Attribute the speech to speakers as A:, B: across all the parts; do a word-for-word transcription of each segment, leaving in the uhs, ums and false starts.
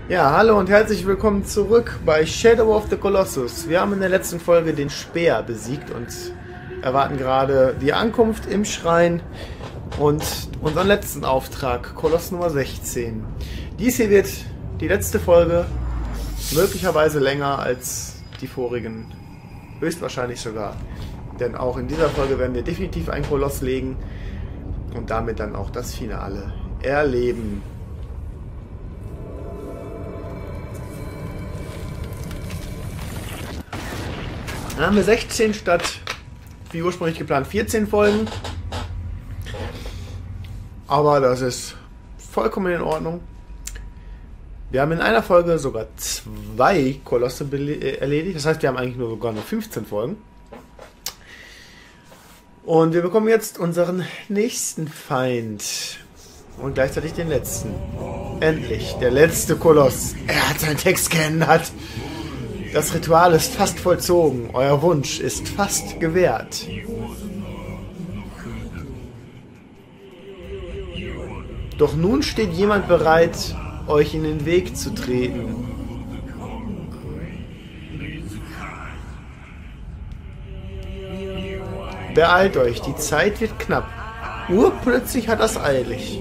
A: Ja, hallo und herzlich willkommen zurück bei Shadow of the Colossus. Wir haben in der letzten Folge den Speer besiegt und erwarten gerade die Ankunft im Schrein und unseren letzten Auftrag, Koloss Nummer sechzehn. Dies hier wird die letzte Folge, möglicherweise länger als die vorigen, höchstwahrscheinlich sogar. Denn auch in dieser Folge werden wir definitiv einen Koloss legen und damit dann auch das Finale erleben. Dann haben wir sechzehn statt, wie ursprünglich geplant, vierzehn Folgen. Aber das ist vollkommen in Ordnung. Wir haben in einer Folge sogar zwei Kolosse erledigt. Das heißt, wir haben eigentlich nur sogar nur fünfzehn Folgen. Und wir bekommen jetzt unseren nächsten Feind. Und gleichzeitig den letzten. Endlich, der letzte Koloss. Er hat seinen Text geändert. Das Ritual ist fast vollzogen. Euer Wunsch ist fast gewährt. Doch nun steht jemand bereit, euch in den Weg zu treten. Beeilt euch, die Zeit wird knapp. Urplötzlich hat das eilig.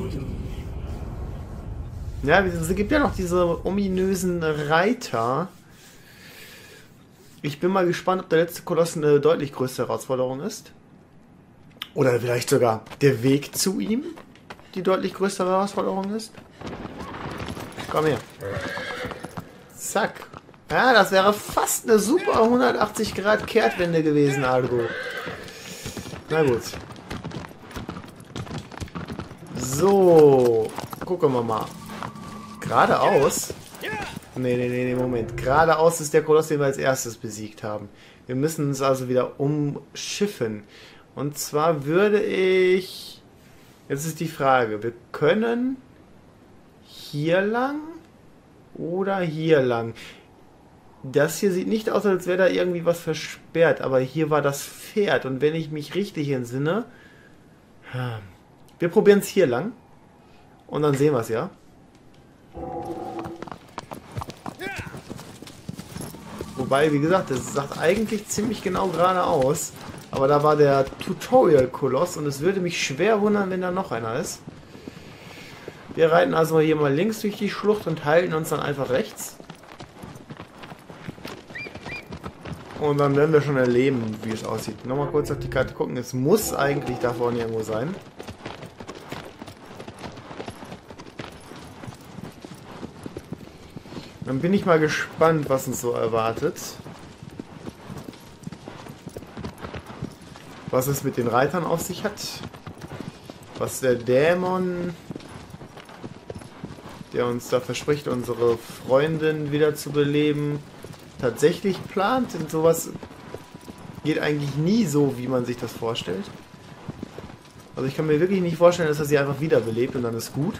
A: Ja, es gibt ja noch diese ominösen Reiter. Ich bin mal gespannt, ob der letzte Koloss eine deutlich größere Herausforderung ist. Oder vielleicht sogar der Weg zu ihm die deutlich größere Herausforderung ist. Komm her. Zack. Ja, das wäre fast eine super hundertachtzig Grad Kehrtwende gewesen, Algo. Na gut. So. Gucken wir mal. Geradeaus. Nee, nee, nee, nee, Moment. Geradeaus ist der Koloss, den wir als erstes besiegt haben. Wir müssen uns also wieder umschiffen. Und zwar würde ich... Jetzt ist die Frage. Wir können hier lang oder hier lang. Das hier sieht nicht aus, als wäre da irgendwie was versperrt. Aber hier war das Pferd. Und wenn ich mich richtig entsinne... Wir probieren es hier lang. Und dann sehen wir es, ja? Wobei, wie gesagt, das sagt eigentlich ziemlich genau geradeaus. Aber da war der Tutorial-Koloss und es würde mich schwer wundern, wenn da noch einer ist. Wir reiten also hier mal links durch die Schlucht und halten uns dann einfach rechts. Und dann werden wir schon erleben, wie es aussieht. Nochmal kurz auf die Karte gucken. Es muss eigentlich da vorne irgendwo sein. Dann bin ich mal gespannt, was uns so erwartet. Was es mit den Reitern auf sich hat. Was der Dämon, der uns da verspricht, unsere Freundin wieder zu beleben, tatsächlich plant. Und sowas geht eigentlich nie so, wie man sich das vorstellt. Also ich kann mir wirklich nicht vorstellen, dass er sie einfach wiederbelebt und dann ist gut.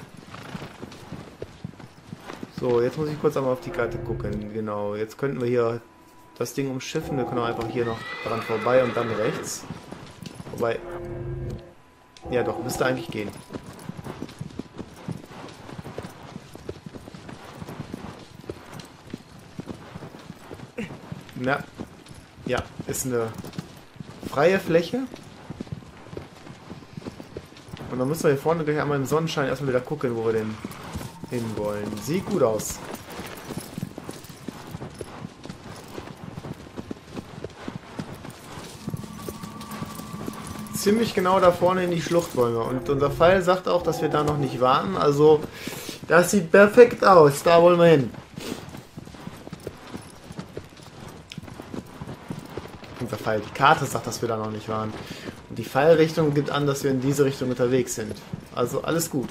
A: So, jetzt muss ich kurz einmal auf die Karte gucken. Genau, jetzt könnten wir hier das Ding umschiffen. Wir können auch einfach hier noch dran vorbei und dann rechts. Wobei... Ja doch, müsste eigentlich gehen. Na, ja, ist eine freie Fläche. Und dann müssen wir hier vorne gleich einmal im Sonnenschein erstmal wieder gucken, wo wir denn hinwollen. Sieht gut aus. Ziemlich genau da vorne in die Schlucht wollen wir. Und unser Pfeil sagt auch, dass wir da noch nicht warten. Also, das sieht perfekt aus. Da wollen wir hin. Unser Pfeil, die Karte sagt, dass wir da noch nicht waren. Und die Pfeilrichtung gibt an, dass wir in diese Richtung unterwegs sind. Also, alles gut.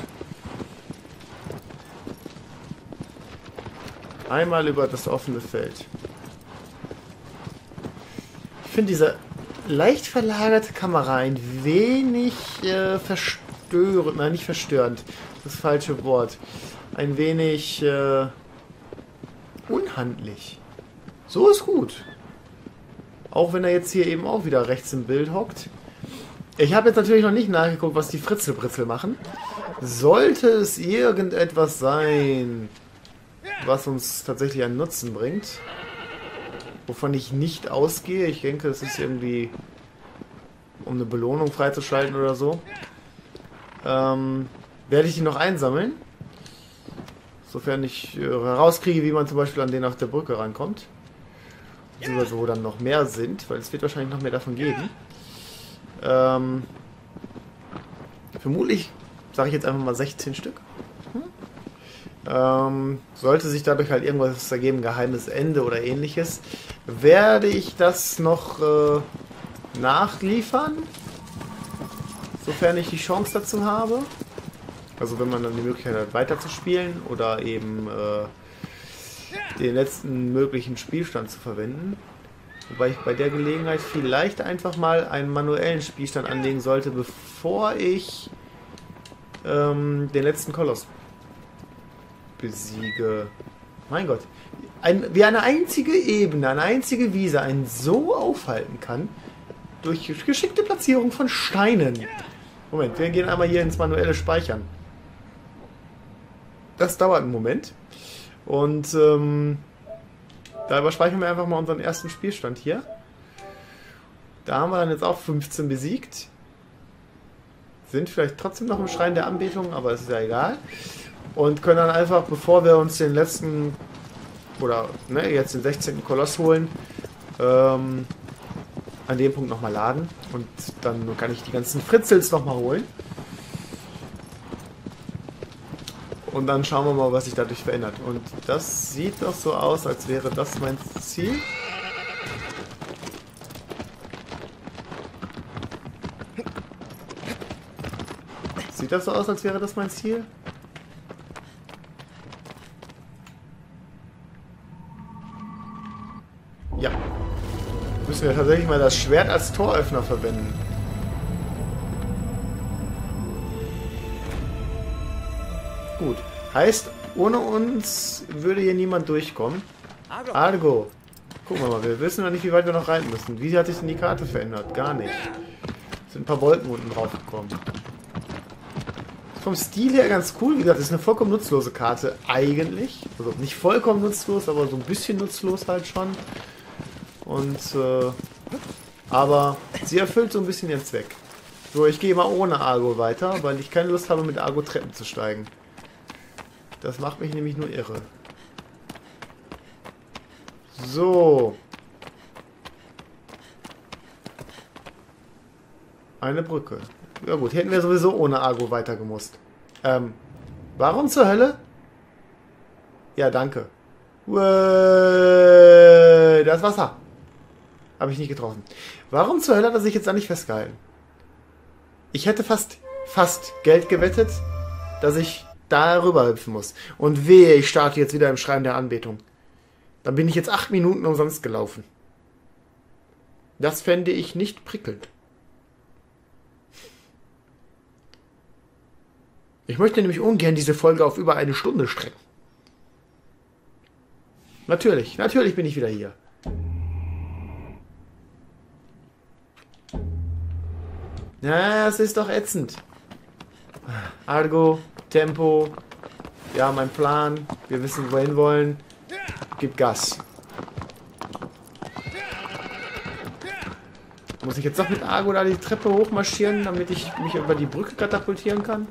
A: Einmal über das offene Feld. Ich finde diese leicht verlagerte Kamera ein wenig äh, verstörend, nein, nicht verstörend, das falsche Wort, ein wenig äh, unhandlich. So ist gut. Auch wenn er jetzt hier eben auch wieder rechts im Bild hockt. Ich habe jetzt natürlich noch nicht nachgeguckt, was die Fritzelbritzel machen. Sollte es irgendetwas sein, was uns tatsächlich einen Nutzen bringt. Wovon ich nicht ausgehe. Ich denke, es ist irgendwie, um eine Belohnung freizuschalten oder so. Ähm, werde ich die noch einsammeln. Sofern ich äh, herauskriege, wie man zum Beispiel an den auf der Brücke rankommt. Beziehungsweise wo dann noch mehr sind, weil es wird wahrscheinlich noch mehr davon geben. Ähm, vermutlich, sage ich jetzt einfach mal sechzehn Stück. Hm? Ähm, sollte sich dadurch halt irgendwas ergeben, geheimes Ende oder ähnliches, werde ich das noch äh, nachliefern, sofern ich die Chance dazu habe. Also wenn man dann die Möglichkeit hat, weiterzuspielen oder eben äh, den letzten möglichen Spielstand zu verwenden. Wobei ich bei der Gelegenheit vielleicht einfach mal einen manuellen Spielstand anlegen sollte, bevor ich ähm, den letzten Koloss besiege. Mein Gott. Ein, wie eine einzige Ebene, eine einzige Wiese einen so aufhalten kann, durch geschickte Platzierung von Steinen. Moment, wir gehen einmal hier ins manuelle Speichern. Das dauert einen Moment. Und ähm, da überspeichern wir einfach mal unseren ersten Spielstand hier. Da haben wir dann jetzt auch fünfzehn besiegt. Sind vielleicht trotzdem noch im Schrein der Anbetung, aber es ist ja egal. Und können dann einfach, bevor wir uns den letzten, oder ne, jetzt den sechzehnten Koloss holen, ähm, an dem Punkt nochmal laden. Und dann kann ich die ganzen Fritzels nochmal holen. Und dann schauen wir mal, was sich dadurch verändert. Und das sieht doch so aus, als wäre das mein Ziel. Sieht das so aus, als wäre das mein Ziel? Ja. Müssen wir tatsächlich mal das Schwert als Toröffner verwenden. Gut. Heißt, ohne uns würde hier niemand durchkommen. Argo. Gucken wir mal, wir wissen noch nicht, wie weit wir noch reiten müssen. Wie hat sich denn die Karte verändert? Gar nicht. Es sind ein paar Wolken unten drauf gekommen. Vom Stil her ganz cool. Wie gesagt, das ist eine vollkommen nutzlose Karte eigentlich. Also nicht vollkommen nutzlos, aber so ein bisschen nutzlos halt schon. Und, äh, aber sie erfüllt so ein bisschen ihren Zweck. So, ich gehe mal ohne Argo weiter, weil ich keine Lust habe, mit Argo Treppen zu steigen. Das macht mich nämlich nur irre. So. Eine Brücke. Ja gut, hätten wir sowieso ohne Argo weitergemusst. Ähm, warum zur Hölle? Ja, danke. Uäh, das Wasser. Habe ich nicht getroffen. Warum zur Hölle hat er sich jetzt da nicht festgehalten? Ich hätte fast, fast Geld gewettet, dass ich darüber hüpfen muss. Und wehe, ich starte jetzt wieder im Schrein der Anbetung. Dann bin ich jetzt acht Minuten umsonst gelaufen. Das fände ich nicht prickelnd. Ich möchte nämlich ungern diese Folge auf über eine Stunde strecken. Natürlich, natürlich bin ich wieder hier. Ja, es ist doch ätzend. Argo, Tempo. Ja, mein Plan. Wir wissen, wohin wir wollen. Gib Gas. Muss ich jetzt doch mit Argo da die Treppe hochmarschieren, damit ich mich über die Brücke katapultieren kann?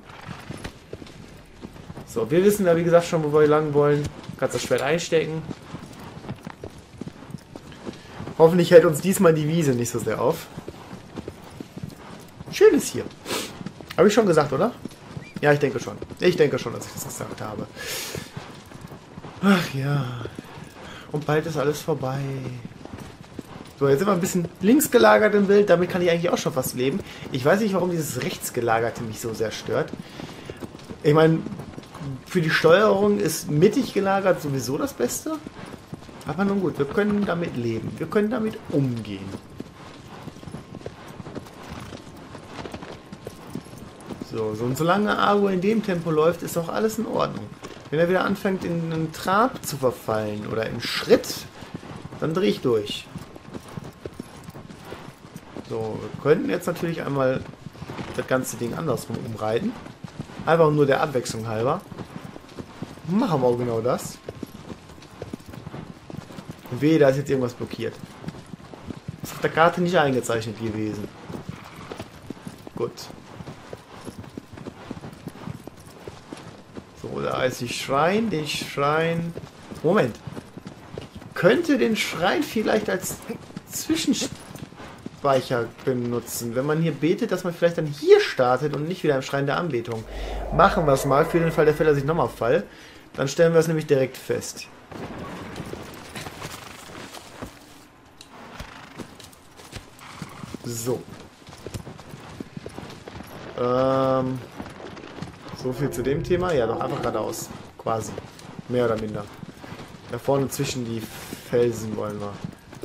A: So, wir wissen ja wie gesagt schon, wo wir lang wollen. Du kannst das Schwert einstecken. Hoffentlich hält uns diesmal die Wiese nicht so sehr auf. Schön ist hier. Habe ich schon gesagt, oder? Ja, ich denke schon. Ich denke schon, dass ich das gesagt habe. Ach ja. Und bald ist alles vorbei. So, jetzt sind wir ein bisschen links gelagert im Bild. Damit kann ich eigentlich auch schon fast leben. Ich weiß nicht, warum dieses rechtsgelagerte mich so sehr stört. Ich meine, für die Steuerung ist mittig gelagert sowieso das Beste. Aber nun gut, wir können damit leben. Wir können damit umgehen. So, so und solange Argo in dem Tempo läuft, ist auch alles in Ordnung. Wenn er wieder anfängt, in einen Trab zu verfallen oder in Schritt, dann drehe ich durch. So, wir könnten jetzt natürlich einmal das ganze Ding andersrum umreiten. Einfach nur der Abwechslung halber. Machen wir auch genau das. Weh, da ist jetzt irgendwas blockiert. Ist auf der Karte nicht eingezeichnet gewesen. Gut. So, da ist die Schrein. Den Schrein... Moment. Könnte den Schrein vielleicht als Zwischenspeicher benutzen. Wenn man hier betet, dass man vielleicht dann hier startet und nicht wieder im Schrein der Anbetung. Machen wir es mal, für den Fall der Fälle, dass ich nochmal fall. Dann stellen wir es nämlich direkt fest. So. Ähm, so viel zu dem Thema. Ja, doch einfach geradeaus. Quasi. Mehr oder minder. Da vorne zwischen die Felsen wollen wir.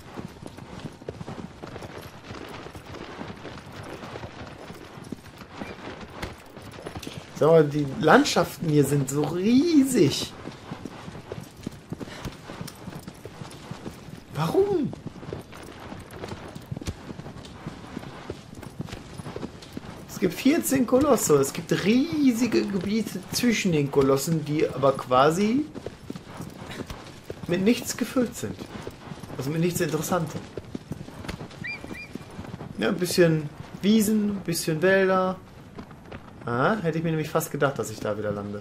A: Sag mal, die Landschaften hier sind so riesig. Warum? Es gibt vierzehn Kolosse. Es gibt riesige Gebiete zwischen den Kolossen, die aber quasi mit nichts gefüllt sind. Also mit nichts Interessantem. Ja, ein bisschen Wiesen, ein bisschen Wälder. Ah, hätte ich mir nämlich fast gedacht, dass ich da wieder lande.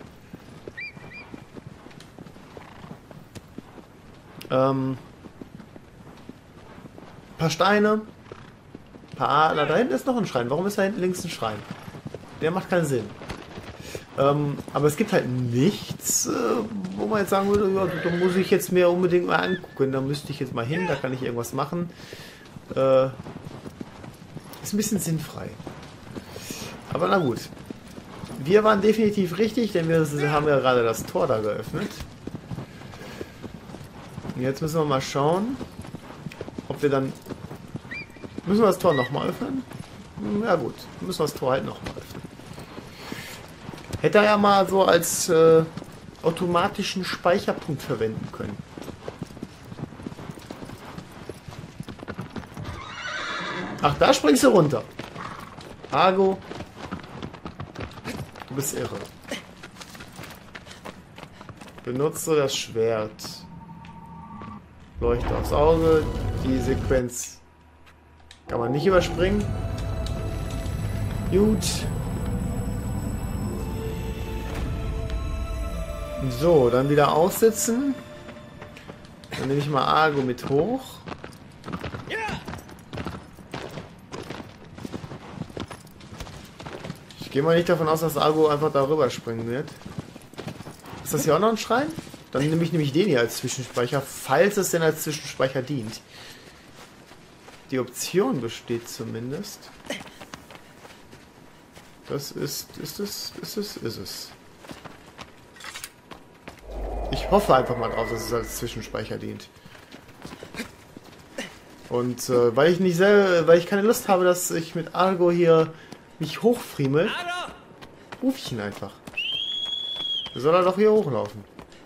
A: Ähm, ein paar Steine. Ein paar Adler. Da hinten ist noch ein Schrein. Warum ist da hinten links ein Schrein? Der macht keinen Sinn. Ähm, aber es gibt halt nichts, äh, wo man jetzt sagen würde, ja, da muss ich jetzt mir unbedingt mal angucken. Da müsste ich jetzt mal hin, da kann ich irgendwas machen. Äh, ist ein bisschen sinnfrei. Aber na gut. Wir waren definitiv richtig, denn wir haben ja gerade das Tor da geöffnet. Und jetzt müssen wir mal schauen, ob wir dann... Müssen wir das Tor nochmal öffnen? Ja gut, müssen wir das Tor halt nochmal öffnen. Hätte er ja mal so als äh, automatischen Speicherpunkt verwenden können. Ach, da springst du runter. Argo. Du bist irre. Benutze das Schwert. Leuchte aufs Auge. Die Sequenz kann man nicht überspringen. Gut. So, dann wieder aussitzen. Dann nehme ich mal Argo mit hoch. Ich gehe mal nicht davon aus, dass Argo einfach darüber springen wird. Ist das hier auch noch ein Schrein? Dann nehme ich nämlich den hier als Zwischenspeicher, falls es denn als Zwischenspeicher dient. Die Option besteht zumindest. Das ist, ist es, ist es, ist es. Ich hoffe einfach mal drauf, dass es als Zwischenspeicher dient. Und äh, weil ich nicht selber, weil ich keine Lust habe, dass ich mit Argo hier mich hochfriemel, rufe ich ihn einfach. Soll er doch hier hochlaufen.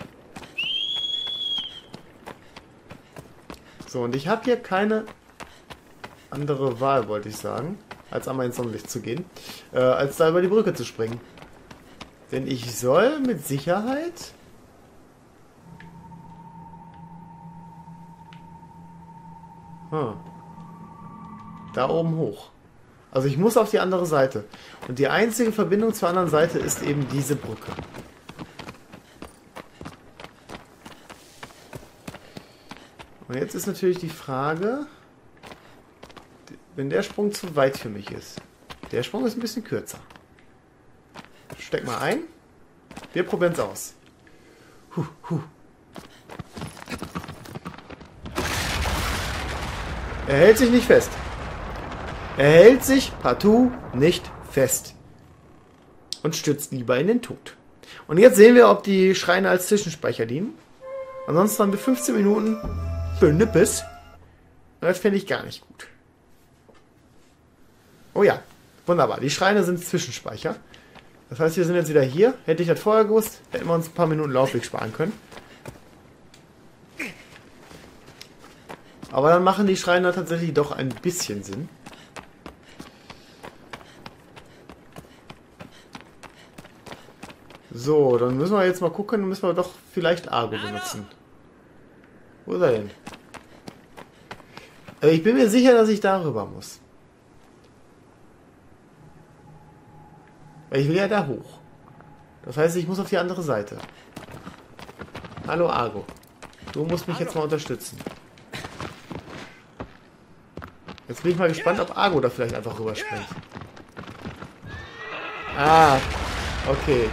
A: So, und ich habe hier keine andere Wahl, wollte ich sagen, als einmal ins Sonnenlicht zu gehen, äh, als da über die Brücke zu springen. Denn ich soll mit Sicherheit... Hm. Da oben hoch. Also ich muss auf die andere Seite. Und die einzige Verbindung zur anderen Seite ist eben diese Brücke. Und jetzt ist natürlich die Frage, wenn der Sprung zu weit für mich ist. Der Sprung ist ein bisschen kürzer. Steck mal ein. Wir probieren es aus. Huh, huh. Er hält sich nicht fest. Er hält sich partout nicht fest. Und stürzt lieber in den Tod. Und jetzt sehen wir, ob die Schreine als Zwischenspeicher dienen. Ansonsten haben wir fünfzehn Minuten für Nippes. Das finde ich gar nicht gut. Oh ja, wunderbar. Die Schreine sind Zwischenspeicher. Das heißt, wir sind jetzt wieder hier. Hätte ich das vorher gewusst, hätten wir uns ein paar Minuten Laufweg sparen können. Aber dann machen die Schreine tatsächlich doch ein bisschen Sinn. So, dann müssen wir jetzt mal gucken, dann müssen wir doch vielleicht Argo benutzen. Wo ist er denn? Aber ich bin mir sicher, dass ich darüber muss. Weil ich will ja da hoch. Das heißt, ich muss auf die andere Seite. Hallo Argo. Du musst mich jetzt mal unterstützen. Jetzt bin ich mal gespannt, ob Argo da vielleicht einfach rüberspringt. Ah, okay.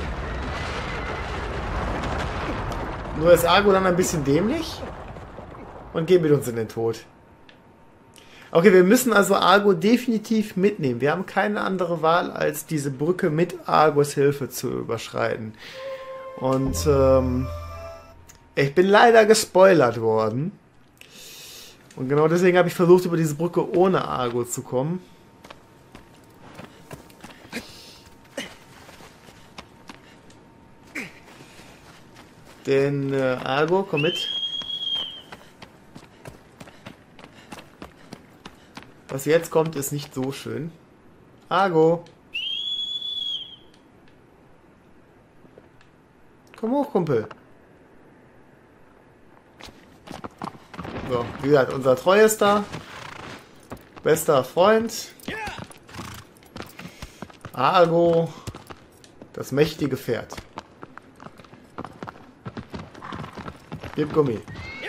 A: Nur ist Argo dann ein bisschen dämlich und geht mit uns in den Tod. Okay, wir müssen also Argo definitiv mitnehmen. Wir haben keine andere Wahl, als diese Brücke mit Argos Hilfe zu überschreiten. Und ähm, ich bin leider gespoilert worden. Und genau deswegen habe ich versucht, über diese Brücke ohne Argo zu kommen. Denn äh, Argo, komm mit. Was jetzt kommt, ist nicht so schön. Argo. Komm hoch, Kumpel. So, wie gesagt, unser treuester, bester Freund. Argo. Das mächtige Pferd. Gib Gummi.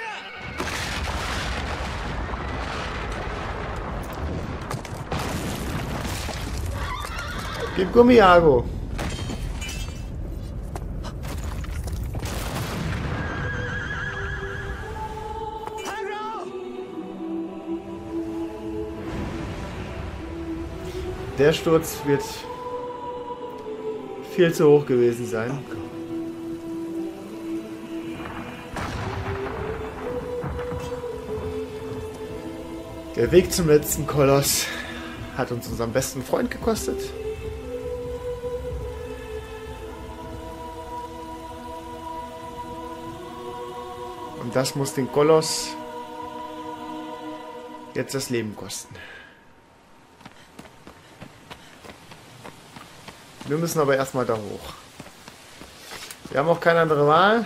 A: Gib Gummi, Argo. Der Sturz wird viel zu hoch gewesen sein. Der Weg zum letzten Koloss hat uns unseren besten Freund gekostet. Und das muss den Koloss jetzt das Leben kosten. Wir müssen aber erstmal da hoch. Wir haben auch keine andere Wahl.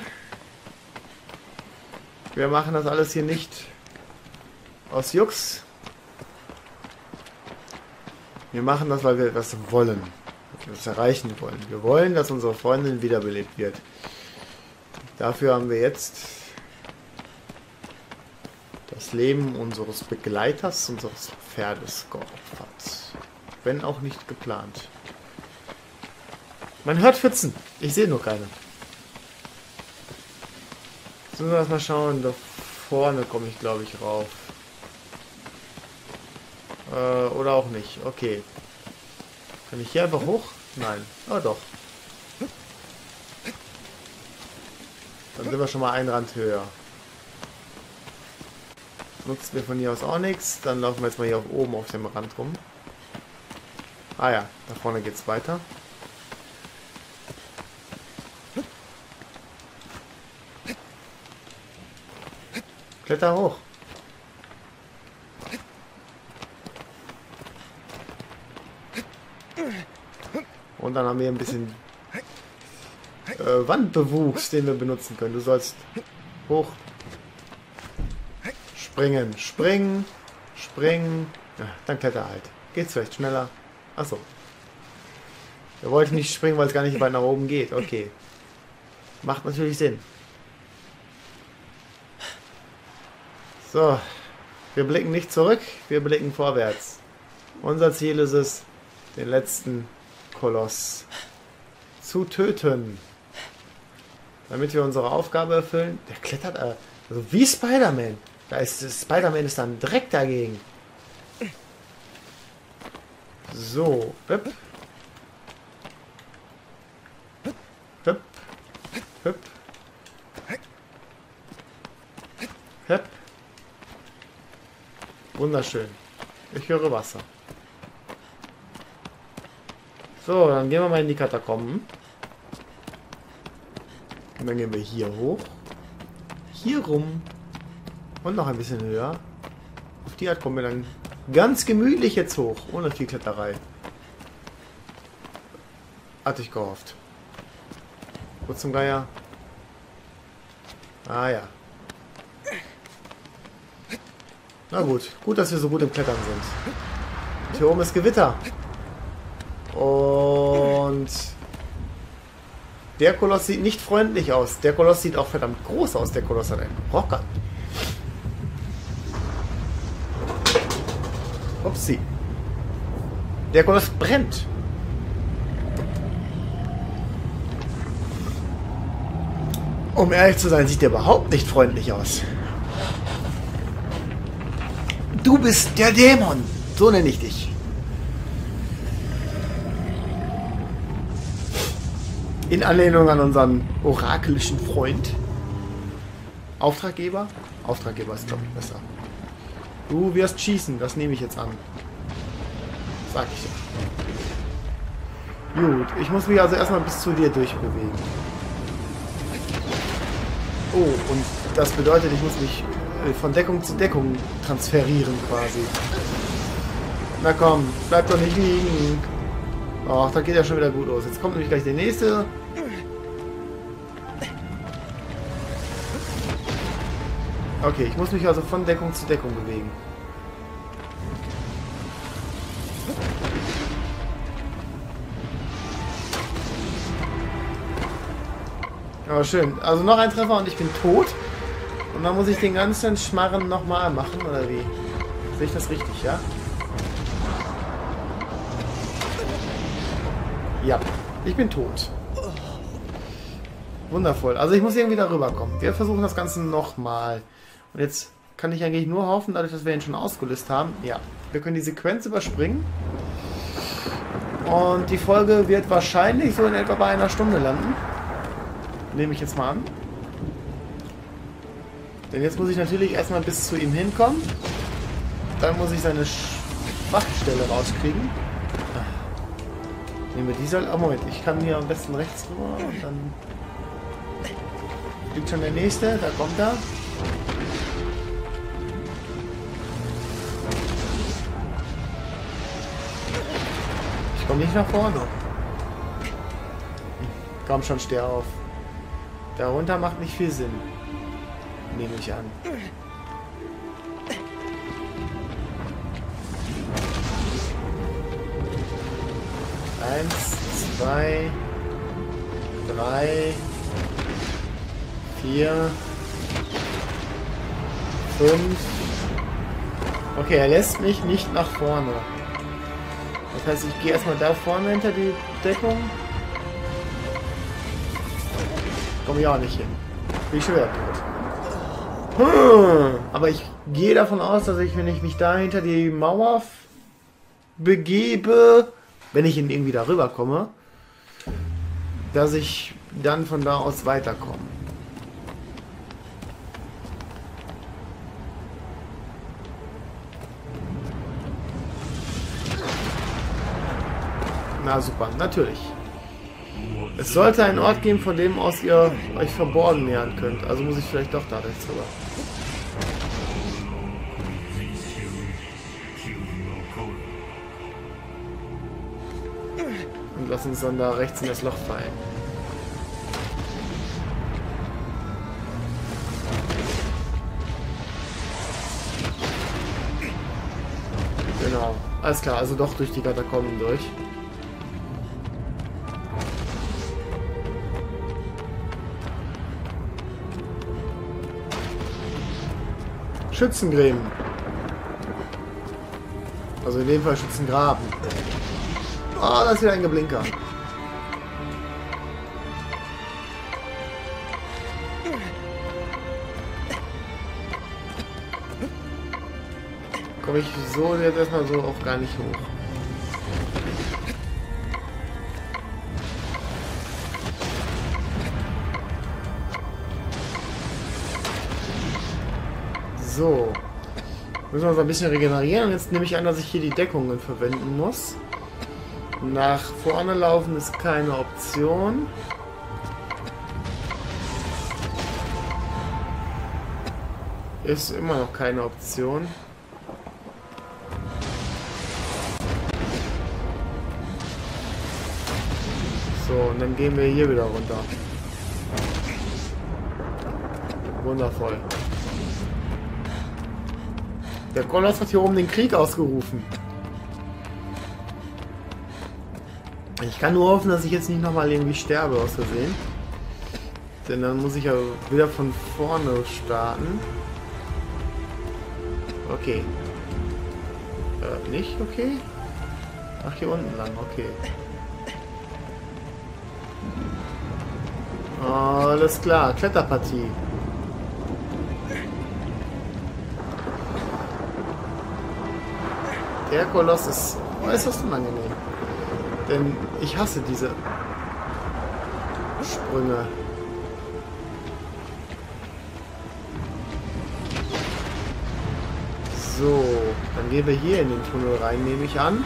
A: Wir machen das alles hier nicht aus Jux. Wir machen das, weil wir etwas wollen. Wir das erreichen wollen. Wir wollen, dass unsere Freundin wiederbelebt wird. Dafür haben wir jetzt das Leben unseres Begleiters, unseres Pferdes geopfert. Wenn auch nicht geplant. Man hört Pfützen. Ich sehe nur keine. Sollen wir erstmal schauen. Da vorne komme ich, glaube ich, rauf. Äh, oder auch nicht. Okay. Kann ich hier einfach hoch? Nein. Ah, doch. Dann sind wir schon mal einen Rand höher. Nutzen wir von hier aus auch nichts. Dann laufen wir jetzt mal hier auf oben auf dem Rand rum. Ah ja, da vorne geht's weiter. Kletter hoch. Und dann haben wir ein bisschen äh, Wandbewuchs, den wir benutzen können. Du sollst hoch. Springen, springen, springen. Ja, dann kletter halt. Geht's vielleicht schneller? Achso. Wir wollten nicht springen, weil es gar nicht weit nach oben geht. Okay. Macht natürlich Sinn. So. Wir blicken nicht zurück, wir blicken vorwärts. Unser Ziel ist es, den letzten Koloss zu töten. Damit wir unsere Aufgabe erfüllen. Der klettert äh, also wie Spider-Man. Da ist Spider-Man ist dann direkt dagegen. So. Hüpp. Hüpp. Hüpp. Hüpp. Wunderschön. Ich höre Wasser. So, dann gehen wir mal in die Katakomben. Und dann gehen wir hier hoch. Hier rum. Und noch ein bisschen höher. Auf die Art kommen wir dann ganz gemütlich jetzt hoch. Ohne viel Kletterei. Hatte ich gehofft. Wo zum Geier? Ah ja. Na gut. Gut, dass wir so gut im Klettern sind. Und hier oben ist Gewitter. Und der Koloss sieht nicht freundlich aus. Der Koloss sieht auch verdammt groß aus. Der Koloss hat einen Rocker. Upsi. Der Koloss brennt. Um ehrlich zu sein, sieht der überhaupt nicht freundlich aus. Du bist der Dämon. So nenne ich dich. In Anlehnung an unseren orakelischen Freund. Auftraggeber? Auftraggeber ist, glaube ich, besser. Du wirst schießen, das nehme ich jetzt an. Sag ich ja. Gut, ich muss mich also erstmal bis zu dir durchbewegen. Oh, und das bedeutet, ich muss mich von Deckung zu Deckung transferieren quasi. Na komm, bleib doch nicht liegen. Ach, da geht ja schon wieder gut los. Jetzt kommt nämlich gleich der nächste. Okay, ich muss mich also von Deckung zu Deckung bewegen. Aber schön. Also noch ein Treffer und ich bin tot. Und dann muss ich den ganzen Schmarren nochmal machen, oder wie? Sehe ich das richtig, ja? Ja, ich bin tot. Wundervoll. Also ich muss irgendwie darüber kommen. Wir versuchen das Ganze nochmal. Und jetzt kann ich eigentlich nur hoffen, dadurch, dass wir ihn schon ausgelöst haben. Ja, wir können die Sequenz überspringen. Und die Folge wird wahrscheinlich so in etwa bei einer Stunde landen. Nehme ich jetzt mal an. Denn jetzt muss ich natürlich erstmal bis zu ihm hinkommen. Dann muss ich seine Schwachstelle rauskriegen. Nehmen wir diese. Oh Moment, ich kann hier am besten rechts rüber und dann liegt schon der nächste, da kommt er. Ich komme nicht nach vorne. Komm schon, steh auf. Darunter macht nicht viel Sinn. Nehme ich an. Eins, zwei, drei, vier, fünf. Okay, er lässt mich nicht nach vorne. Das heißt, ich gehe erstmal da vorne hinter die Deckung. Komme ich auch nicht hin. Bin ich schon wieder tot. Hm, aber ich gehe davon aus, dass ich, wenn ich mich da hinter die Mauer begebe, wenn ich irgendwie darüber komme, dass ich dann von da aus weiterkomme. Na super, natürlich. Es sollte einen Ort geben, von dem aus ihr euch verborgen nähern könnt. Also muss ich vielleicht doch da rechts rüber. Und lass uns dann da rechts in das Loch fallen. Genau. Alles klar, also doch durch die Katakomben durch. Schützengräben. Also in dem Fall Schützengraben. Ah, oh, da ist wieder ein Geblinker. Komme ich so jetzt erstmal so auch gar nicht hoch. So. Müssen wir uns ein bisschen regenerieren. Und jetzt nehme ich an, dass ich hier die Deckungen verwenden muss. Nach vorne laufen ist keine Option. Ist immer noch keine Option. So, und dann gehen wir hier wieder runter. Wundervoll. Der Koloss hat hier oben den Krieg ausgerufen. Ich kann nur hoffen, dass ich jetzt nicht nochmal irgendwie sterbe aus Versehen. Denn dann muss ich ja wieder von vorne starten. Okay. Äh, nicht okay? Ach, hier unten lang, okay. Alles klar, Kletterpartie. Der Koloss ist äußerst unangenehm. Denn ich hasse diese Sprünge. So, dann gehen wir hier in den Tunnel rein, nehme ich an.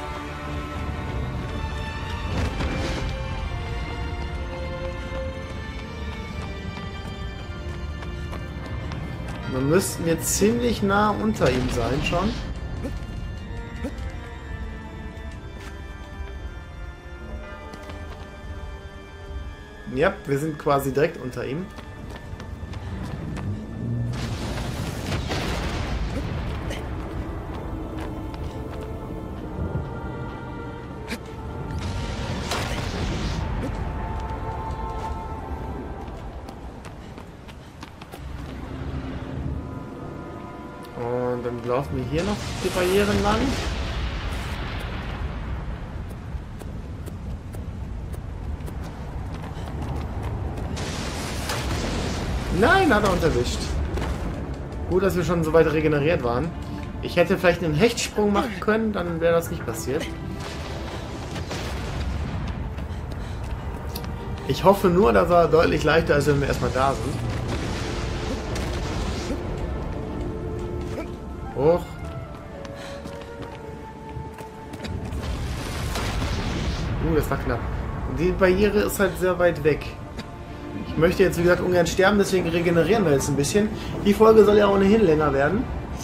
A: Wir müssten jetzt ziemlich nah unter ihm sein schon. Ja, wir sind quasi direkt unter ihm. Und dann laufen wir hier noch die Barrieren lang. Nein, hat er uns erwischt. Gut, dass wir schon so weit regeneriert waren. Ich hätte vielleicht einen Hechtsprung machen können, dann wäre das nicht passiert. Ich hoffe nur, dass er deutlich leichter ist, wenn wir erstmal da sind. Hoch. Uh, das war knapp. Und die Barriere ist halt sehr weit weg. Ich möchte jetzt, wie gesagt, ungern sterben, deswegen regenerieren wir jetzt ein bisschen. Die Folge soll ja ohnehin länger werden.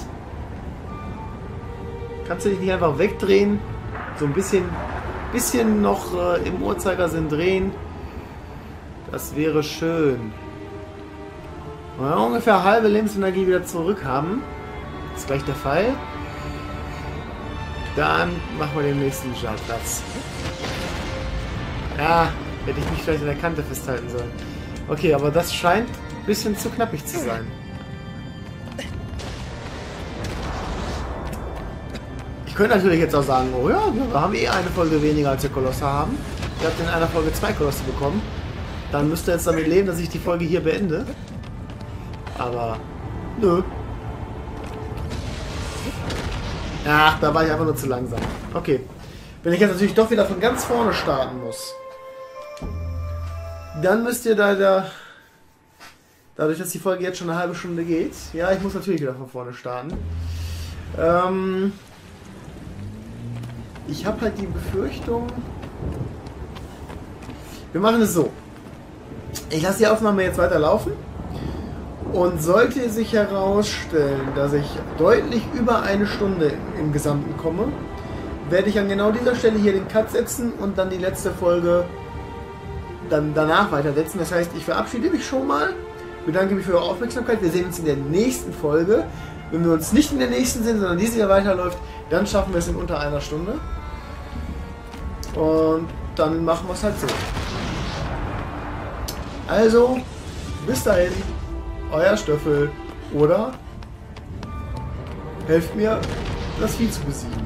A: Kannst du dich nicht einfach wegdrehen? So ein bisschen, bisschen noch äh, im Uhrzeigersinn drehen. Das wäre schön. Und dann ungefähr halbe Lebensenergie wieder zurück haben. Das ist gleich der Fall. Dann machen wir den nächsten Startplatz. Ja, hätte ich mich vielleicht an der Kante festhalten sollen. Okay, aber das scheint ein bisschen zu knappig zu sein. Ich könnte natürlich jetzt auch sagen, oh ja, wir haben eh eine Folge weniger als wir Kolosse haben. Ihr habt in einer Folge zwei Kolosse bekommen. Dann müsst ihr jetzt damit leben, dass ich die Folge hier beende. Aber, nö. Ach, da war ich einfach nur zu langsam. Okay. Wenn ich jetzt natürlich doch wieder von ganz vorne starten muss, dann müsst ihr da, da dadurch, dass die Folge jetzt schon eine halbe Stunde geht, ja, ich muss natürlich wieder von vorne starten. Ähm, ich habe halt die Befürchtung, wir machen es so. Ich lasse die Aufnahme jetzt weiterlaufen und sollte sich herausstellen, dass ich deutlich über eine Stunde im Gesamten komme, werde ich an genau dieser Stelle hier den Cut setzen und dann die letzte Folge dann danach weitersetzen. Das heißt, ich verabschiede mich schon mal, bedanke mich für eure Aufmerksamkeit. Wir sehen uns in der nächsten Folge. Wenn wir uns nicht in der nächsten sehen, sondern diese hier weiterläuft, dann schaffen wir es in unter einer Stunde. Und dann machen wir es halt so. Also, bis dahin, euer Stöffel oder helft mir, das Vieh zu besiegen.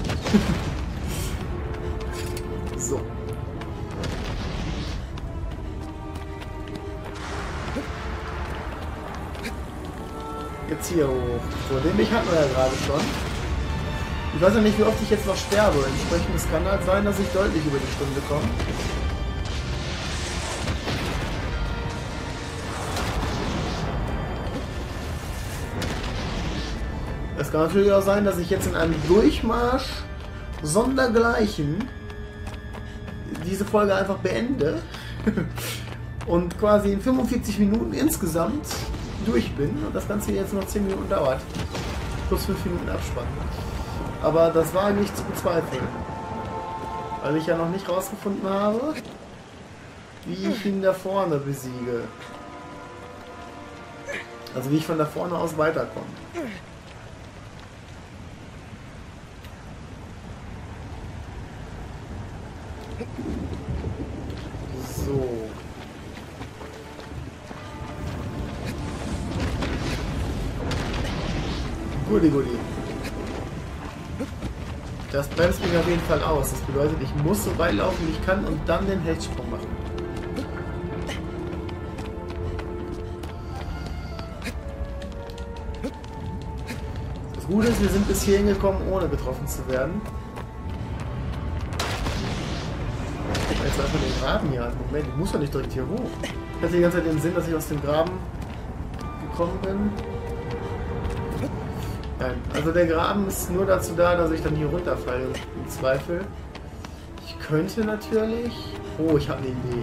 A: So. Jetzt hier hoch. So, den Weg hatten wir ja gerade schon. Ich weiß ja nicht, wie oft ich jetzt noch sterbe. Entsprechend es kann halt sein, dass ich deutlich über die Stunde komme. Es kann natürlich auch sein, dass ich jetzt in einem Durchmarsch sondergleichen diese Folge einfach beende und quasi in fünfundvierzig Minuten insgesamt durch bin und das Ganze jetzt noch zehn Minuten dauert. Plus fünf Minuten Abspann. Aber das war nicht zu bezweifeln. Weil ich ja noch nicht rausgefunden habe, wie ich ihn da vorne besiege. Also wie ich von da vorne aus weiterkomme. Goodie, goodie. Das bremst mich auf jeden Fall aus. Das bedeutet, ich muss so weit laufen, wie ich kann und dann den Hechtsprung machen. Das Gute ist, wir sind bis hierhin gekommen, ohne getroffen zu werden. Jetzt einfach den Graben hier an. Moment, ich muss doch nicht direkt hier hoch. Ich hatte die ganze Zeit den Sinn, dass ich aus dem Graben gekommen bin. Nein, also der Graben ist nur dazu da, dass ich dann hier runterfalle, im Zweifel. Ich könnte natürlich... Oh, ich habe eine Idee.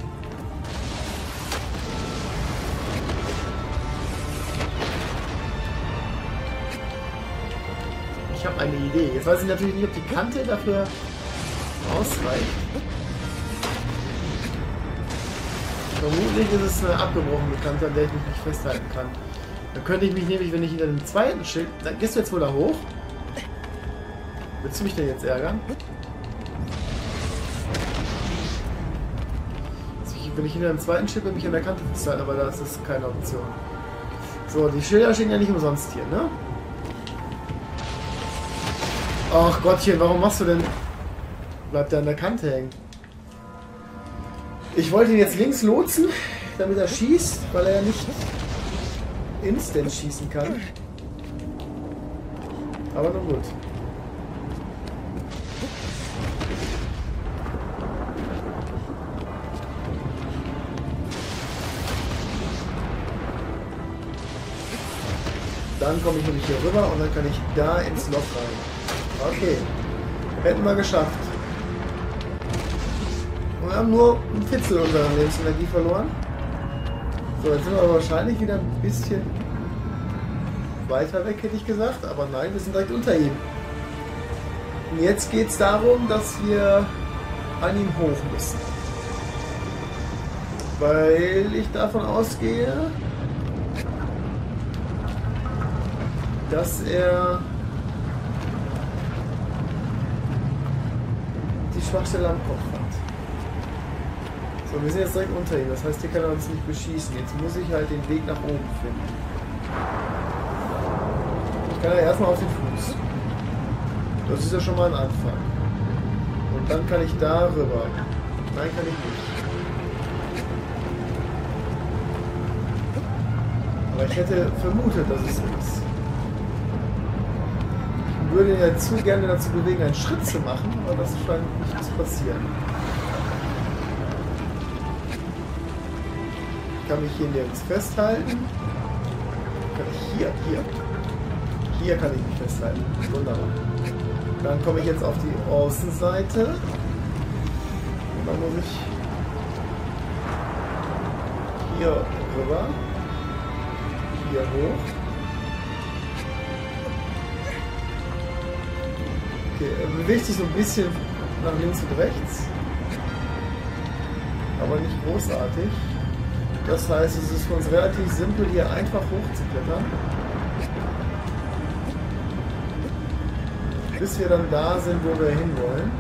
A: Ich habe eine Idee. Jetzt weiß ich natürlich nicht, ob die Kante dafür ausreicht. Vermutlich ist es eine abgebrochene Kante, an der ich mich nicht festhalten kann. Dann könnte ich mich nämlich, wenn ich hinter dem zweiten Schild... Dann gehst du jetzt wohl da hoch? Willst du mich denn jetzt ärgern? Also ich, wenn ich hinter dem zweiten Schild bin, mich an der Kante festhalten, aber das ist keine Option. So, die Schilder stehen ja nicht umsonst hier, ne? Ach Gottchen, warum machst du denn... Bleibt er an der Kante hängen? Ich wollte ihn jetzt links lotsen, damit er schießt, weil er ja nicht instant schießen kann. Aber nun gut. Dann komme ich nämlich hier rüber und dann kann ich da ins Loch rein. Okay. Hätten wir geschafft. Und wir haben nur ein Viertel unserer Lebensenergie verloren. So, jetzt sind wir aber wahrscheinlich wieder ein bisschen weiter weg, hätte ich gesagt. Aber nein, wir sind direkt unter ihm. Und jetzt geht es darum, dass wir an ihm hoch müssen. Weil ich davon ausgehe, dass er die Schwachstelle am Kopf hat. So, wir sind jetzt direkt unter ihm, das heißt, hier kann er uns nicht beschießen. Jetzt muss ich halt den Weg nach oben finden. Ich kann ja erstmal auf den Fuß. Das ist ja schon mal ein Anfang. Und dann kann ich da rüber. Nein, kann ich nicht. Aber ich hätte vermutet, dass es so ist. Ich würde ihn ja zu gerne dazu bewegen, einen Schritt zu machen, aber das scheint nicht zu passieren. Ich kann mich hier nirgends festhalten. Kann ich hier, hier. Hier kann ich mich festhalten. Wunderbar. Dann komme ich jetzt auf die Außenseite. Und dann muss ich hier rüber. Hier hoch. Okay, er bewegt sich so ein bisschen nach links und rechts. Aber nicht großartig. Das heißt, es ist für uns relativ simpel, hier einfach hoch zu klettern. Bis wir dann da sind, wo wir hinwollen.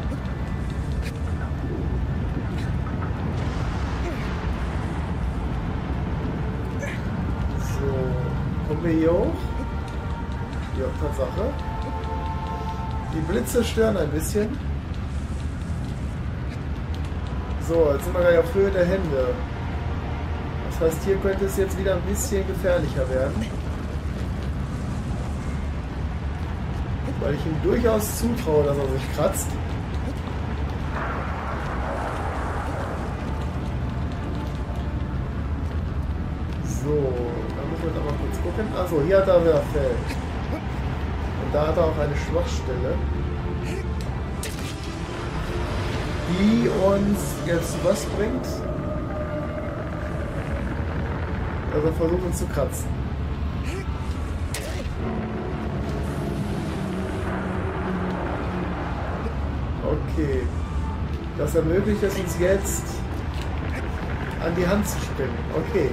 A: So, kommen wir hier hoch? Ja, Tatsache. Die Blitze stören ein bisschen. So, jetzt sind wir gleich auf Höhe der Hände. Das heißt, hier könnte es jetzt wieder ein bisschen gefährlicher werden. Weil ich ihm durchaus zutraue, dass er sich kratzt. So, da müssen wir jetzt aber kurz gucken. Achso, hier hat er wieder Fell. Und da hat er auch eine Schwachstelle, die uns jetzt was bringt. Also versuchen zu kratzen. Okay. Das ermöglicht es uns jetzt, an die Hand zu springen. Okay.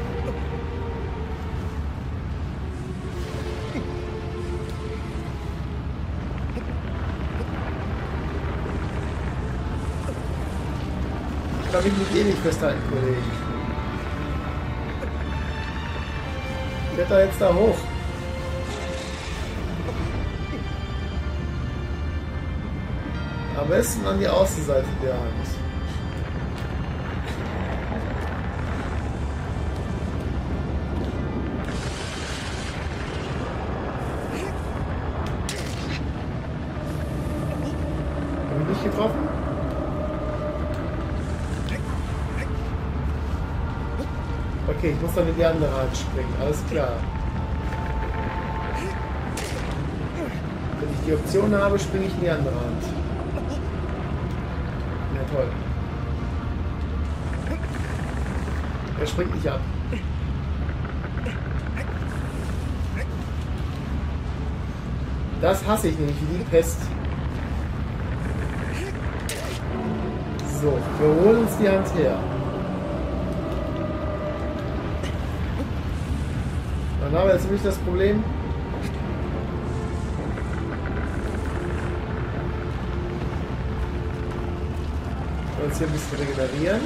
A: Ich kann mich nicht eh nicht festhalten, Kollege. Ich kletter jetzt da hoch. Am besten an die Außenseite der Hand. Habe ich nicht getroffen? Okay, ich muss dann in die andere Hand springen, alles klar. Wenn ich die Option habe, springe ich in die andere Hand. Ja, toll. Er springt nicht ab. Das hasse ich nämlich wie die Pest. So, wir holen uns die Hand her. Dann haben wir jetzt nämlich das Problem, wir uns hier ein bisschen regenerieren.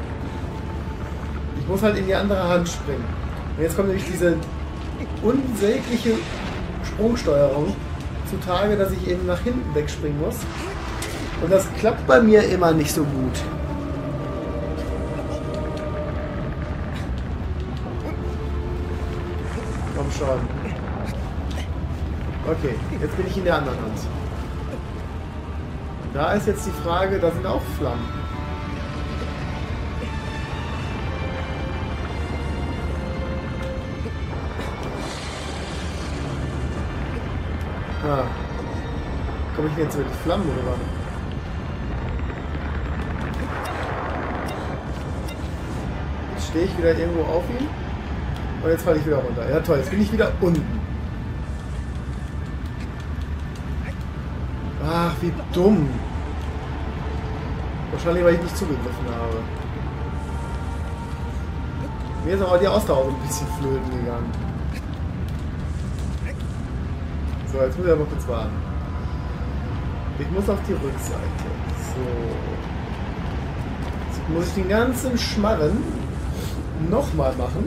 A: Ich muss halt in die andere Hand springen. Und jetzt kommt nämlich diese unsägliche Sprungsteuerung zutage, dass ich eben nach hinten wegspringen muss. Und das klappt bei mir immer nicht so gut. Komm schon. Okay, jetzt bin ich in der anderen Hand. Da ist jetzt die Frage, da sind auch Flammen. Ah. Komme ich jetzt mit Flammen rüber? Jetzt stehe ich wieder irgendwo auf ihn. Und jetzt falle ich wieder runter. Ja toll, jetzt bin ich wieder unten. Ach, wie dumm. Wahrscheinlich, weil ich nicht zugegriffen habe. Mir ist aber die Ausdauer ein bisschen flöten gegangen. So, jetzt muss ich aber kurz warten. Ich muss auf die Rückseite. So. Jetzt muss ich den ganzen Schmarren nochmal machen.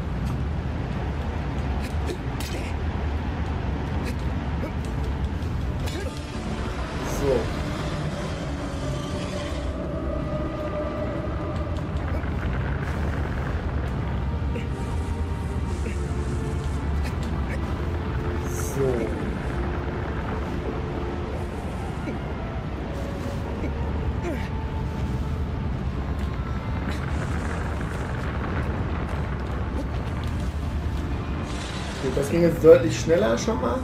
A: So. So. Okay, das ging jetzt deutlich schneller schon mal.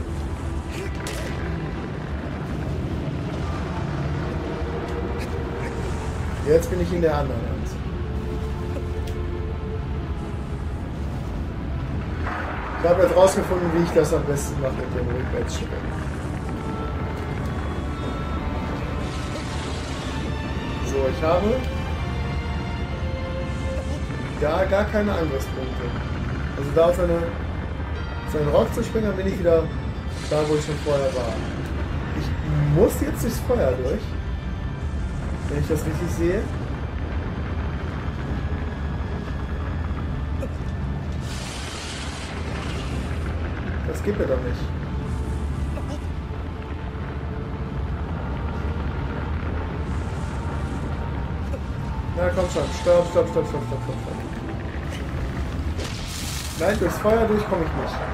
A: Jetzt bin ich in der anderen Hand. Ich habe jetzt rausgefunden, wie ich das am besten mache mit dem Rückwärtsspringen. So, ich habe da gar keine Angriffspunkte. Also da auf eine, seinen Rock zu springen, dann bin ich wieder da, wo ich schon vorher war. Ich muss jetzt durchs Feuer durch. Wenn ich das richtig sehe. Das geht mir doch nicht. Na komm schon. Stopp, stopp, stopp, stopp, stopp, stopp, stopp. Nein, durchs Feuer durch komme ich nicht.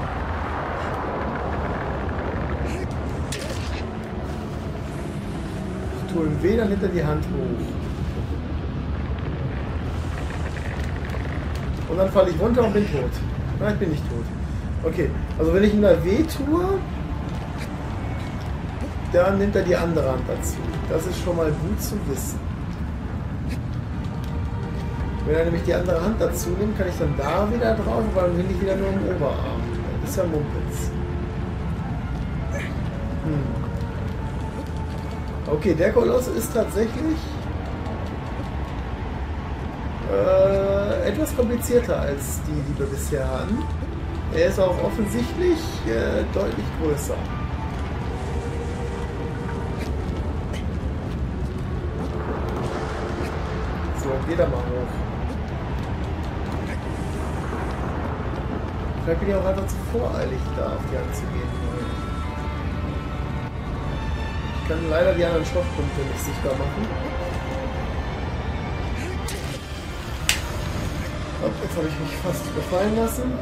A: Ich tue ihm weh, dann hinter die Hand hoch. Und dann falle ich runter und bin tot. Nein, ich bin nicht tot. Okay, also wenn ich ihm da weh tue, dann nimmt er die andere Hand dazu. Das ist schon mal gut zu wissen. Wenn er nämlich die andere Hand dazu nimmt, kann ich dann da wieder drauf, weil dann bin ich wieder nur im Oberarm. Das ist ja Mumpitz. Hm. Okay, der Koloss ist tatsächlich äh, etwas komplizierter als die, die wir bisher hatten. Er ist auch offensichtlich äh, deutlich größer. So, geht er mal hoch. Vielleicht bin ich auch einfach zu voreilig, da auf die Hand zu gehen. Ich kann leider die anderen Stoffpunkte nicht sichtbar machen. Oh, jetzt habe ich mich fast überfallen lassen.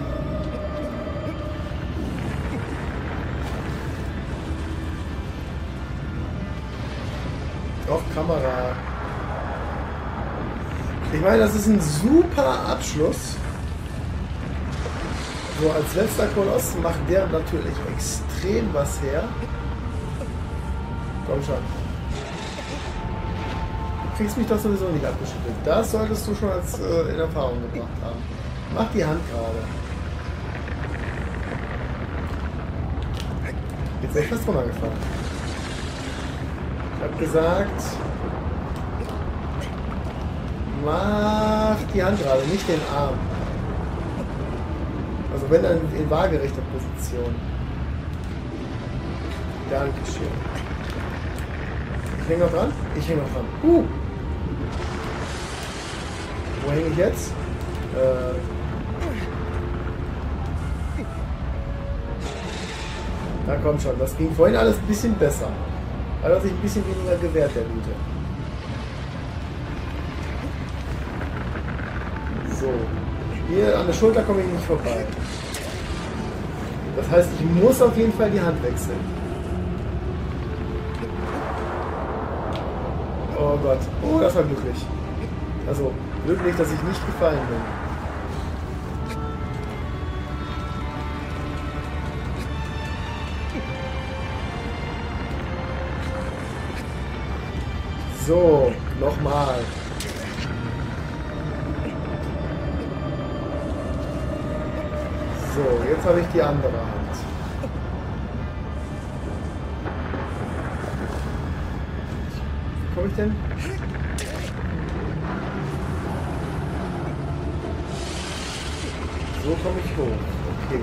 A: Doch, Kamera. Ich meine, das ist ein super Abschluss. So, als letzter Koloss macht der natürlich extrem was her. Komm schon. Du kriegst mich doch sowieso nicht abgeschüttelt. Das solltest du schon als äh, in Erfahrung gebracht haben. Mach die Hand gerade. Jetzt ist echt was runtergefallen. Ich hab gesagt, mach die Hand gerade, nicht den Arm. Also wenn dann in waagerechter Position. Dankeschön. Ich hänge noch dran? Ich hänge noch dran. Uh. Wo hänge ich jetzt? Äh. Na komm schon, das ging vorhin alles ein bisschen besser. Hat er sich ein bisschen weniger gewehrt, der Gute. So. Hier an der Schulter komme ich nicht vorbei. Das heißt, ich muss auf jeden Fall die Hand wechseln. Oh Gott. Oh, das war glücklich. Also, glücklich, dass ich nicht gefallen bin. So, nochmal. So, jetzt habe ich die andere Hand. Wie komme ich denn? So komme ich hoch. Okay.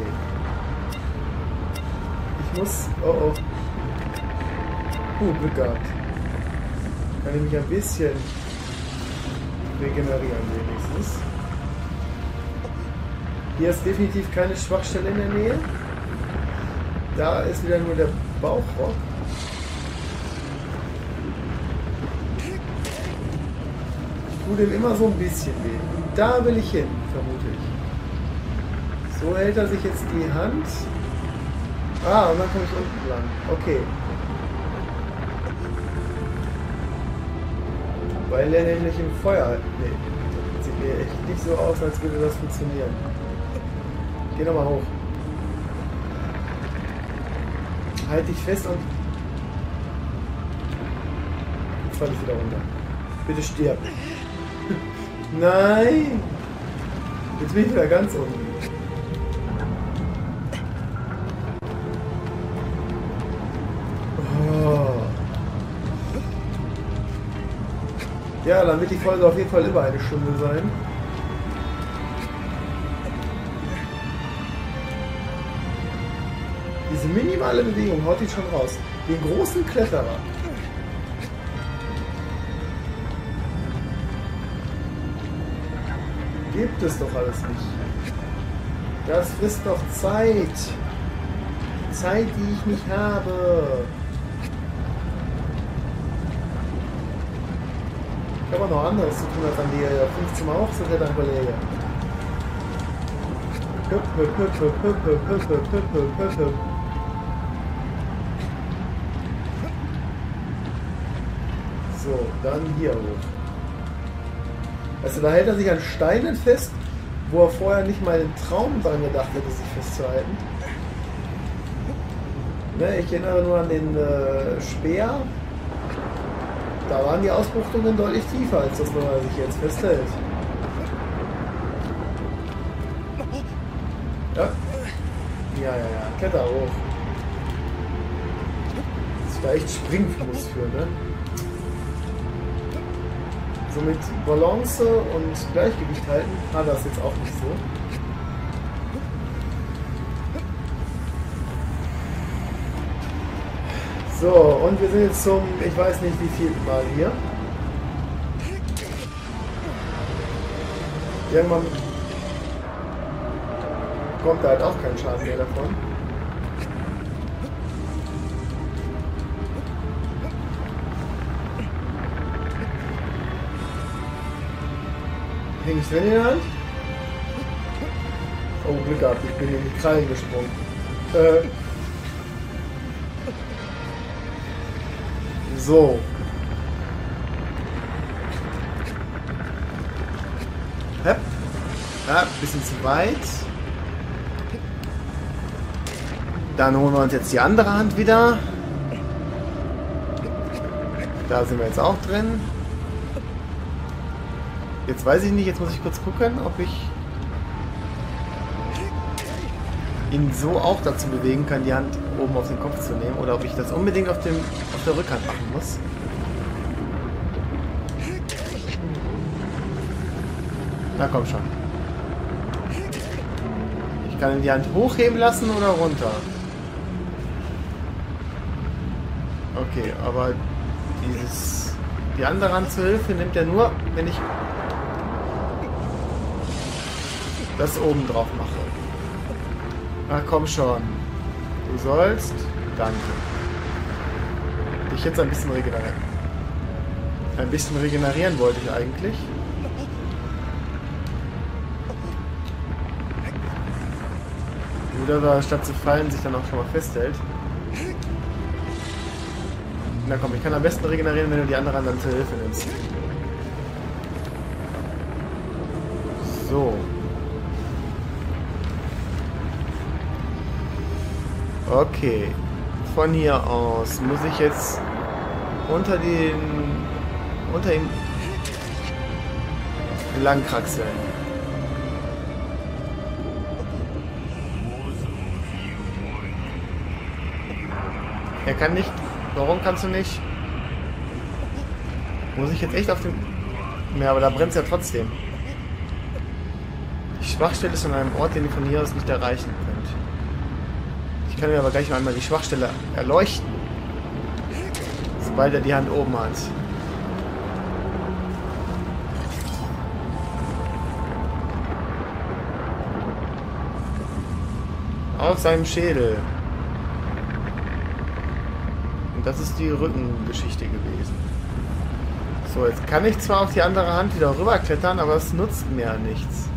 A: Ich muss... Oh oh. Uh, Glück gehabt. Kann ich mich ein bisschen regenerieren wenigstens. Hier ist definitiv keine Schwachstelle in der Nähe. Da ist wieder nur der Bauchrock. Tut ihm immer so ein bisschen weh. Und da will ich hin, vermute ich. So hält er sich jetzt die Hand. Ah, und dann komme ich unten lang. Okay. Weil er nämlich im Feuer... Nee, das sieht mir echt nicht so aus, als würde das funktionieren. Geh nochmal hoch. Halt dich fest und... Jetzt falle ich wieder runter. Bitte stirb. Nein! Jetzt bin ich wieder ganz unten. Ja, dann wird die Folge auf jeden Fall über eine Stunde sein. Diese minimale Bewegung haut ihn schon raus. Den großen Kletterer. Gibt es doch alles nicht. Das frisst doch Zeit. Zeit, die ich nicht habe. Ich habe auch noch anderes zu tun, als an die fünfzehn Mal hochzuklettern, Kollege. Hüpp, hüpp, hüpp, hüpp, hüpp, hüpp, hüpp, hüpp, hüpp, hüpp, hüpp. So, dann hier hoch. Also da hält er sich an Steinen fest, wo er vorher nicht mal einen Traum dran gedacht hätte, sich festzuhalten. Ne, ich erinnere nur an den äh, Speer. Da waren die Ausbuchtungen deutlich tiefer, als das, wo er sich jetzt festhält. Ja. Ja, ja, ja. Kletter hoch. Das ist da echt Springfuß für, ne? So mit Balance und Gleichgewicht halten hat das jetzt auch nicht so. So, und wir sind jetzt zum, ich weiß nicht wie viel Mal hier. Irgendwann kommt da halt auch kein Schaden mehr davon. Hing ich drin in der Hand? Oh, Glück gehabt, ich bin in die Krallen gesprungen. Äh. So. Hep. Ja, ein bisschen zu weit. Dann holen wir uns jetzt die andere Hand wieder. Da sind wir jetzt auch drin. Jetzt weiß ich nicht, jetzt muss ich kurz gucken, ob ich ihn so auch dazu bewegen kann, die Hand oben auf den Kopf zu nehmen, oder ob ich das unbedingt auf, dem, auf der Rückhand machen muss. Na komm schon. Ich kann ihn die Hand hochheben lassen oder runter. Okay, aber dieses die andere Hand zur Hilfe nimmt er nur, wenn ich das oben drauf mache. Ach komm schon. Du sollst. Danke. Dich jetzt ein bisschen regenerieren. Ein bisschen regenerieren wollte ich eigentlich. Oder statt zu fallen sich dann auch schon mal festhält. Na komm, ich kann am besten regenerieren, wenn du die andere Hand dann zur Hilfe nimmst. So. Okay. Von hier aus muss ich jetzt unter den... unter ihm lang kraxeln. Er kann nicht... Warum kannst du nicht? Muss ich jetzt echt auf den... Ja, aber da brennt es ja trotzdem. Die Schwachstelle ist an einem Ort, den ihr von hier aus nicht erreichen könnt. Ich kann mir aber gleich mal einmal die Schwachstelle erleuchten. Sobald er die Hand oben hat. Auf seinem Schädel. Und das ist die Rückengeschichte gewesen. So, jetzt kann ich zwar auf die andere Hand wieder rüberklettern, aber es nutzt mir nichts.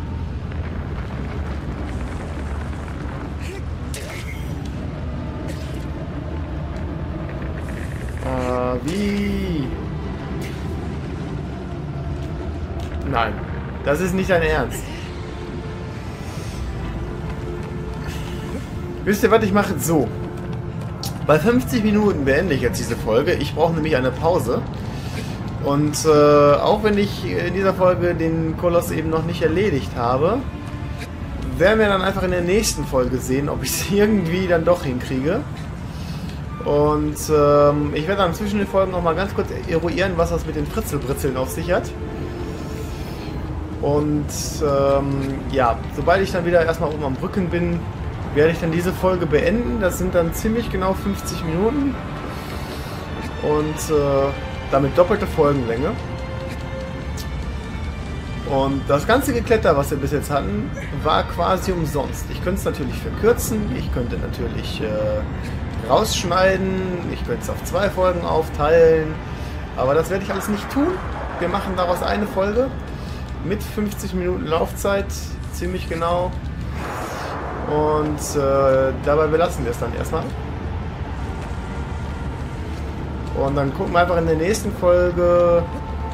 A: Äh, wie? Nein, das ist nicht dein Ernst. Wisst ihr, was ich mache? So. Bei fünfzig Minuten beende ich jetzt diese Folge. Ich brauche nämlich eine Pause. Und äh, auch wenn ich in dieser Folge den Koloss eben noch nicht erledigt habe, werden wir dann einfach in der nächsten Folge sehen, ob ich es irgendwie dann doch hinkriege. Und ähm, ich werde dann zwischen den Folgen noch mal ganz kurz eruieren, was das mit den Fritzelbritzeln auf sich hat. Und ähm, ja, sobald ich dann wieder erstmal oben am Brücken bin, werde ich dann diese Folge beenden. Das sind dann ziemlich genau fünfzig Minuten. Und äh, damit doppelte Folgenlänge. Und das ganze Gekletter, was wir bis jetzt hatten, war quasi umsonst. Ich könnte es natürlich verkürzen, ich könnte natürlich äh, rausschneiden, ich könnte es auf zwei Folgen aufteilen, aber das werde ich alles nicht tun. Wir machen daraus eine Folge mit fünfzig Minuten Laufzeit, ziemlich genau. Und äh, dabei belassen wir es dann erstmal. Und dann gucken wir einfach in der nächsten Folge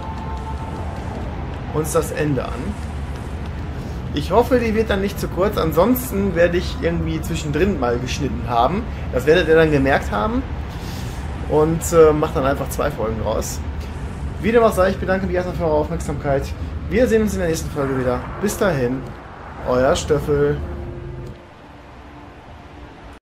A: uns das Ende an. Ich hoffe, die wird dann nicht zu kurz. Ansonsten werde ich irgendwie zwischendrin mal geschnitten haben. Das werdet ihr dann gemerkt haben. Und äh, mache dann einfach zwei Folgen raus. Wie dem auch sei, ich bedanke mich erstmal für eure Aufmerksamkeit. Wir sehen uns in der nächsten Folge wieder. Bis dahin, euer Stöffel.